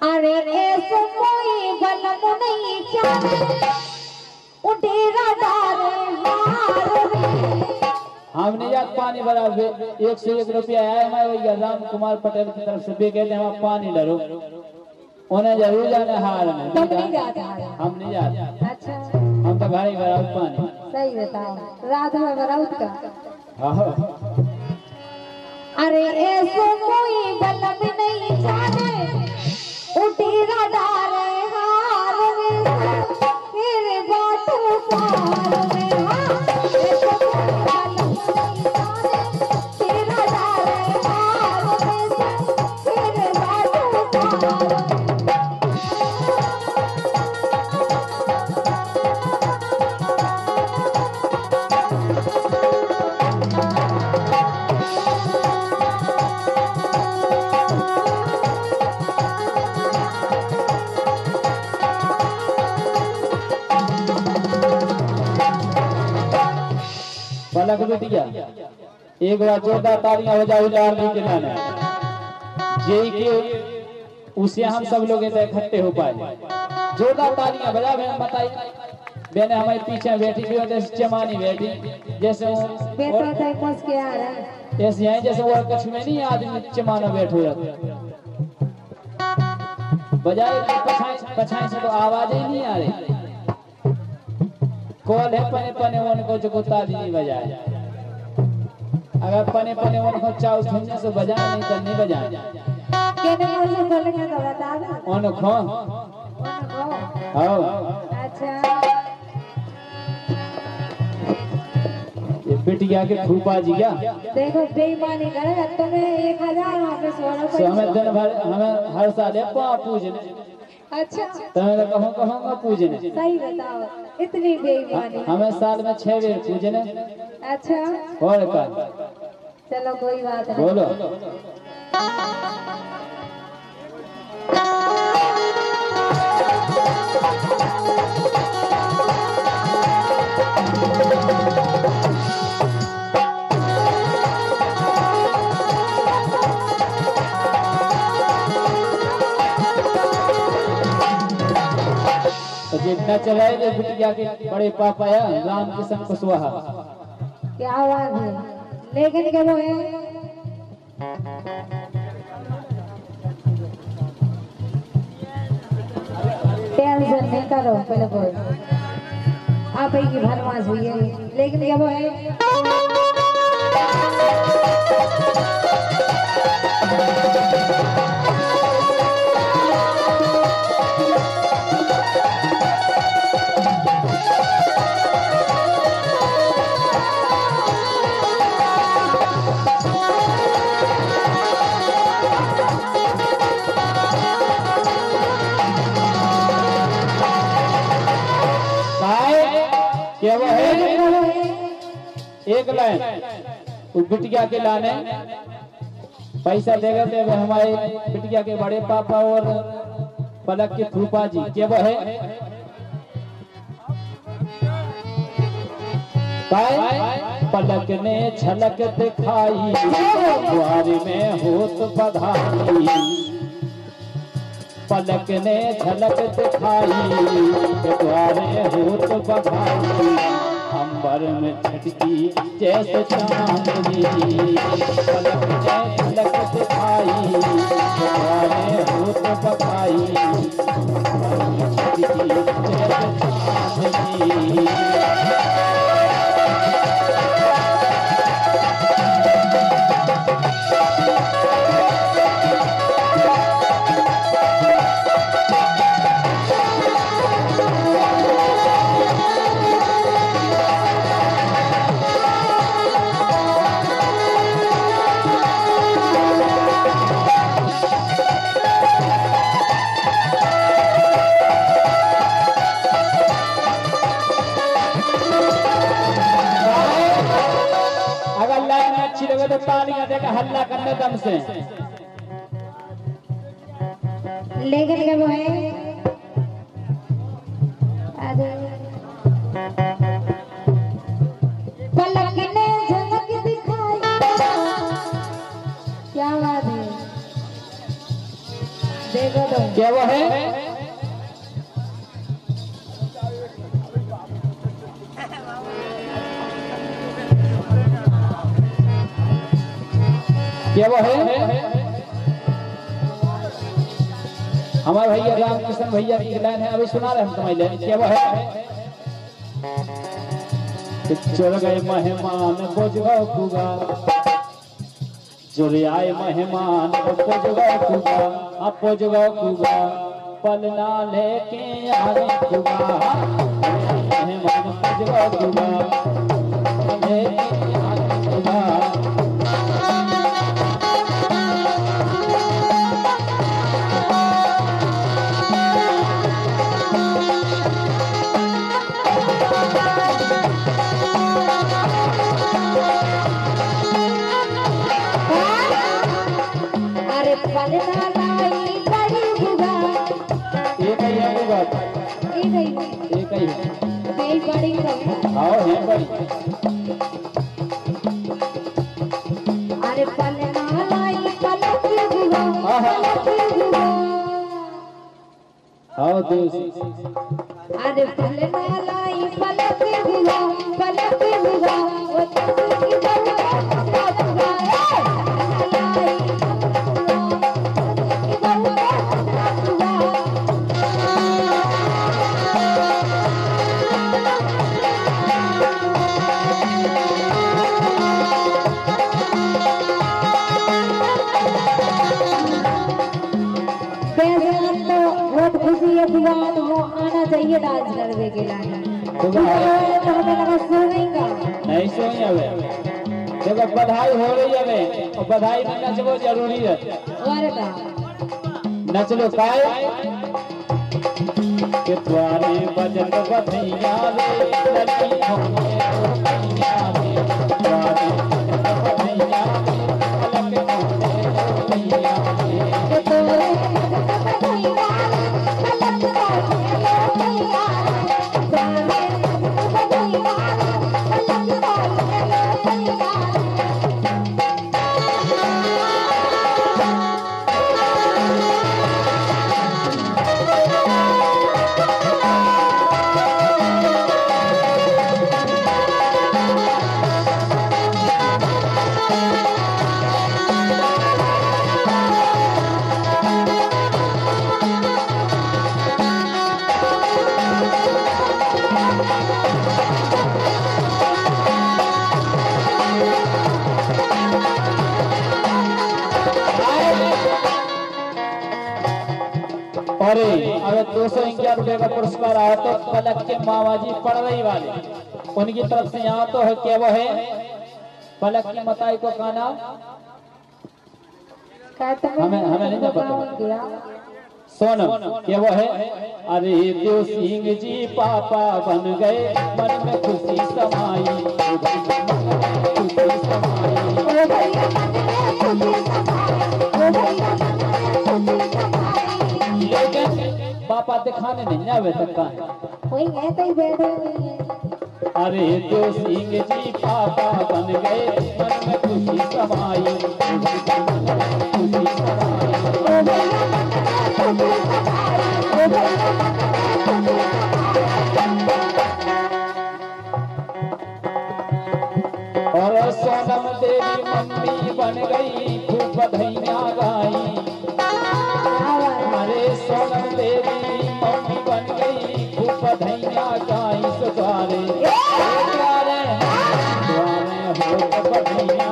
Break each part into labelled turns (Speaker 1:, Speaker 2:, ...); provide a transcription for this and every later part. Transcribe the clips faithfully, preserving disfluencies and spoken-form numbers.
Speaker 1: अरे ऐसो कोई बलम नहीं जाने उठेरा डारे हार
Speaker 2: हमने याद पानी भरा एक सौ एक रुपया आया हमारे राम कुमार पटेल की तरफ से भी कहते हैं पानी डरो उन्हें जरूर जाने हार में
Speaker 1: तुम नहीं जाते
Speaker 2: हम नहीं जाते।
Speaker 1: अच्छा
Speaker 2: हम तो घर ही भरा पानी।
Speaker 1: सही बताओ रात में बराउत का। अरे ऐसो कोई बलम नहीं जाने उठेरा डारे हार में तेरे बातों पार में ऐसो कोई बलम नहीं जाने तेरा डारे हार में तेरे बातों पार
Speaker 2: पलक बिटिया एक बार जोरदार तालियां हो जाओ लाल जी के लाने यही के उसे हम सब लोग इकट्ठे हो पाए। जोरदार तालियां बजा बहन बताई बहने हमारे पीछे बैठी भी जैसे चमानी बैठी जैसे ऐसे हैं जैसे वो कच्छ में नहीं आदमी चमाना बैठो बजाए पछाई से तो आवाज ही नहीं आ रही। कॉल है पने पने उनको जो ताली नहीं बजाए अगर पने पने उनको चाव सुनने से बजाए नहीं तो नहीं बजाए
Speaker 1: केने मोर से बोलेंगे तो बता दो
Speaker 2: उनको आओ
Speaker 1: अच्छा
Speaker 2: ये पिटिया के फूफा जी क्या
Speaker 1: देखो बेईमानी करे तुम्हें एक हजार वहाँ पे सोना
Speaker 2: सो हमें दिन भर हमें हर साल है पाँव पूजने।
Speaker 1: अच्छा
Speaker 2: तो मैं कहूँ कहूँगा पूजने
Speaker 1: सही बताओ इतनी बेईमानी
Speaker 2: हमें साल में छह बेर पूजने।
Speaker 1: अच्छा
Speaker 2: और का
Speaker 1: चलो कोई बात नहीं
Speaker 2: बोलो जितना चलाए थे बिटिया के बड़े पापा या राम किशन कुशवाहा
Speaker 1: क्या आवाज है लेकिन क्या वो है टेंशन नहीं करो पहले बोल आप ही की भरमाश हुई है लेकिन क्या वो है
Speaker 2: क्या वो है एक लाइन उस बिटिया के लाने पैसा देगा थे हमारे बिटिया के बड़े पापा और पलक के फूफा जी क्या वो है पलक ने झलक दिखाई द्वार में होत बधाई पलक ने झलक दिखाई द्वार में होत बधाई अंबर में छटकी जैसे चांदनी पलक ने झलक दिखाई द्वार में होत बधाई अंबर में छटकी जैसे चांदनी। तो तालियां देकर हल्ला करने दम से
Speaker 1: लेकिन क्या वो है पलक ने झलक दिखाई क्या बात है लगा दो।
Speaker 2: क्या वो है? क्या वो है? हमारे भैया रामकृष्ण भैया की लाइन है, अभी सुना रहे हम तुम्हारी लाइन। क्या वो है? चल गए मेहमान बोझगा खुगा, चले आए मेहमान बोझगा खुगा, अब बोझगा खुगा पलना लेके आए खुगा, मेहमान बोझगा खुगा लेके आए खुगा।
Speaker 1: पलना लाई बड़ी हुआ,
Speaker 2: एक ही है वो बात,
Speaker 1: एक ही
Speaker 2: एक ही है,
Speaker 1: नहीं बड़ी हुआ।
Speaker 2: आओ है बड़ी।
Speaker 1: अरे पलना लाई पलक हुआ, पलक हुआ।
Speaker 2: आओ देश।
Speaker 1: अरे पलना लाई पलक हुआ, पलक हुआ। वो की बात वो आना चाहिए डांस करने के लिए। तो हमें लगा सो नहीं का
Speaker 2: नहीं सोई हवे जब बधाई हो रही हवे और बधाई में नचबो जरूरी है।
Speaker 1: और का
Speaker 2: नचलो काय के द्वारे बजन बधैया रे लड़की होने बधैया रे द्वारे बधैया रे अलग होने बधैया रे
Speaker 1: के तोरे बधैया
Speaker 2: अरे अगर दो सौ इक्यावन रुपए का पुरस्कार आया तो पलक के मामा जी पड़वई वाले उनकी तरफ से यहाँ तो है क्या वो है पलक की मताई को का नाम हमें हमें नहीं पता सोनम क्या वो है। अरे देव सिंह जी पापा बन गए मन में खुशी समाई खुशी समाई पापा दिखाने नहीं आवे तक का
Speaker 1: कोई है तो ही बैठे हुए हैं।
Speaker 2: अरे देव सिंह जी पापा बन गए मन में खुशी समाई खुशी समाई और सोनम देवी मम्मी बन गई खूब बधाइयाँ गाई। अरे सोनम देवी मम्मी बन गई खूब बधाइयाँ गाई सवारे द्वारे द्वारे हो बधाइयाँ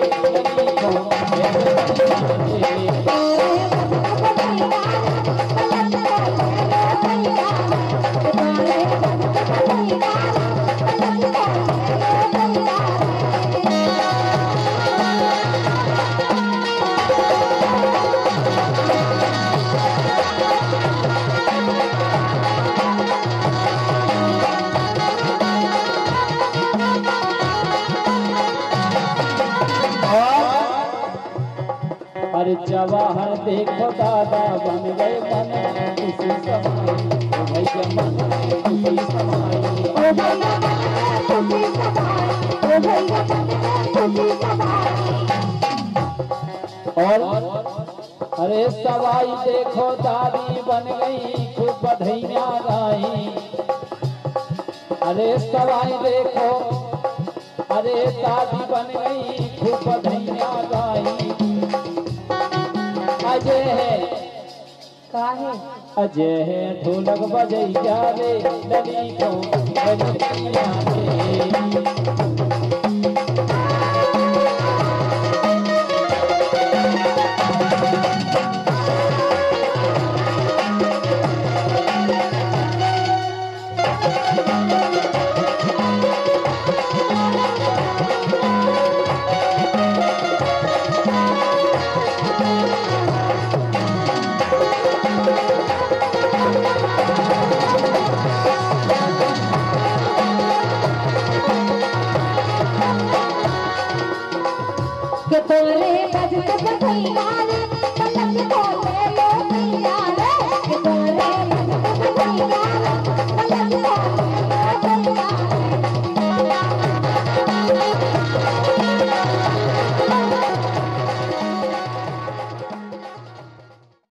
Speaker 2: अरे जवाहर देखो दादा बन गए मन खुशी समाई भैया मन खुशी समाई
Speaker 1: ओ भैया खुशी समाई ओ भैया खुशी समाई।
Speaker 2: और अरे अरे सवाई देखो दादी बन गई खूब बधैया गाई। अरे सवाई देखो अरे दादी बन गई खूब बधैया गाई। अजय है
Speaker 1: काहे
Speaker 2: अजय है ढोलक बजैया रे लली को बजैया रे।